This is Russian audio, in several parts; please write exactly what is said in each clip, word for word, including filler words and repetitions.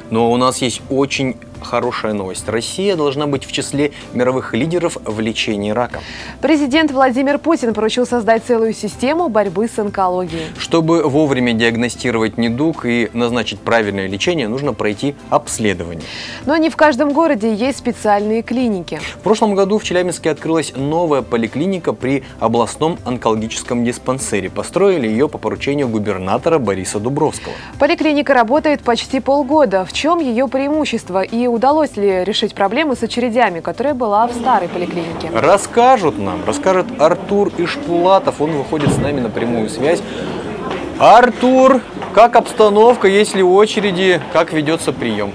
Но у нас есть очень хорошая новость. Россия должна быть в числе мировых лидеров в лечении рака. Президент Владимир Путин поручил создать целую систему борьбы с онкологией. Чтобы вовремя диагностировать недуг и назначить правильное лечение, нужно пройти обследование. Но не в каждом городе есть специальные клиники. В прошлом году в Челябинске открылась новая поликлиника при областном онкологическом диспансере. Построили ее по поручению губернатора Бориса Дубровского. Поликлиника работает почти полгода. В чем ее преимущество и удалось ли решить проблемы с очередями, которая была в старой поликлинике? Расскажут нам, расскажет Артур Ишпулатов. Он выходит с нами на прямую связь. Артур, как обстановка, есть ли очереди, как ведется прием?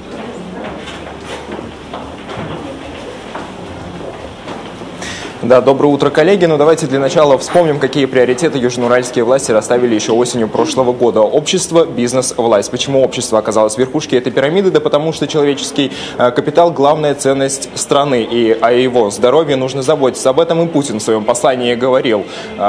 Да, доброе утро, коллеги. Ну, давайте для начала вспомним, какие приоритеты южноуральские власти расставили еще осенью прошлого года. Общество, бизнес, власть. Почему общество оказалось в верхушке этой пирамиды? Да потому что человеческий капитал – главная ценность страны, и о его здоровье нужно заботиться. Об этом и Путин в своем послании говорил.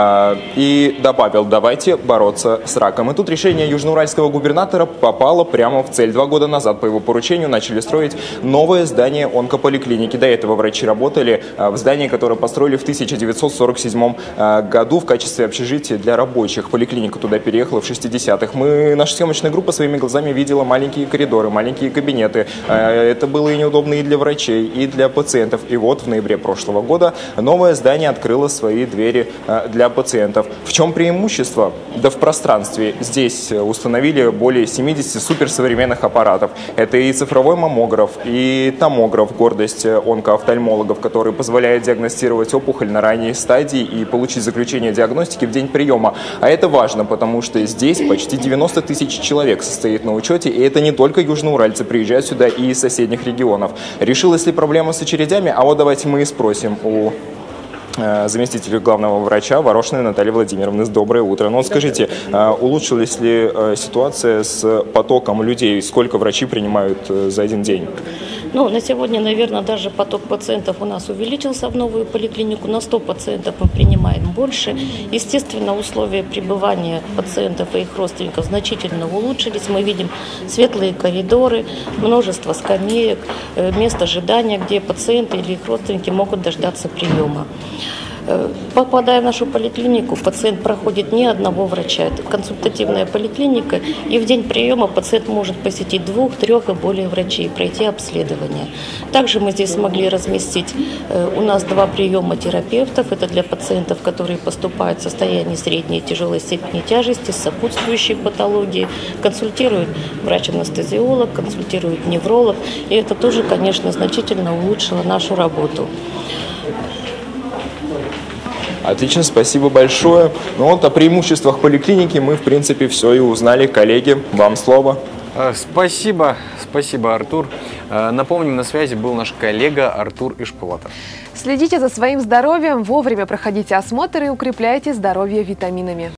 И добавил: давайте бороться с раком. И тут решение южноуральского губернатора попало прямо в цель. Два года назад по его поручению начали строить новое здание онкополиклиники. До этого врачи работали в здании, которое построили в тысяча девятьсот сорок седьмом году в качестве общежития для рабочих. Поликлиника туда переехала в шестидесятых. Мы, наша съемочная группа своими глазами видела маленькие коридоры, маленькие кабинеты. Это было и неудобно и для врачей, и для пациентов. И вот в ноябре прошлого года новое здание открыло свои двери для пациентов. В чем преимущество? Да в пространстве. Здесь установили более семидесяти суперсовременных аппаратов. Это и цифровой маммограф, и томограф, гордость онкоофтальмологов, который позволяет диагностировать опухоль на ранней стадии и получить заключение диагностики в день приема. А это важно, потому что здесь почти девяносто тысяч человек состоит на учете, и это не только южноуральцы, приезжают сюда и из соседних регионов. Решилась ли проблема с очередями? А вот давайте мы и спросим у заместителя главного врача Ворошиной Натальи Владимировны. Доброе утро. Ну вот скажите, улучшилась ли ситуация с потоком людей? Сколько врачи принимают за один день? Ну, на сегодня, наверное, даже поток пациентов у нас увеличился в новую поликлинику. На сто пациентов мы принимаем больше. Естественно, условия пребывания пациентов и их родственников значительно улучшились. Мы видим светлые коридоры, множество скамеек, мест ожидания, где пациенты или их родственники могут дождаться приема. Попадая в нашу поликлинику, пациент проходит не одного врача. Это консультативная поликлиника, и в день приема пациент может посетить двух, трех и более врачей, пройти обследование. Также мы здесь смогли разместить у нас два приема терапевтов. Это для пациентов, которые поступают в состоянии средней и тяжелой степени тяжести с сопутствующей патологией. Консультирует врач-анестезиолог, консультирует невролог. И это тоже, конечно, значительно улучшило нашу работу. Отлично, спасибо большое. Ну вот о преимуществах поликлиники мы, в принципе, все и узнали. Коллеги, вам слово. Спасибо, спасибо, Артур. Напомним, на связи был наш коллега Артур Ишпулатов. Следите за своим здоровьем, вовремя проходите осмотр и укрепляйте здоровье витаминами.